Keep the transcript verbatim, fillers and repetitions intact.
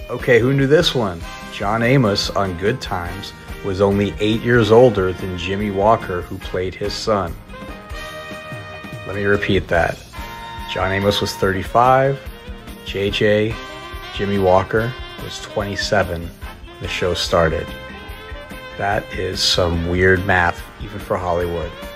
Okay, who knew this one? John Amos on Good Times was only eight years older than Jimmie Walker, who played his son. Let me repeat that. John Amos was thirty-five, J J, Jimmie Walker, was twenty-seven when the show started. That is some weird math, even for Hollywood.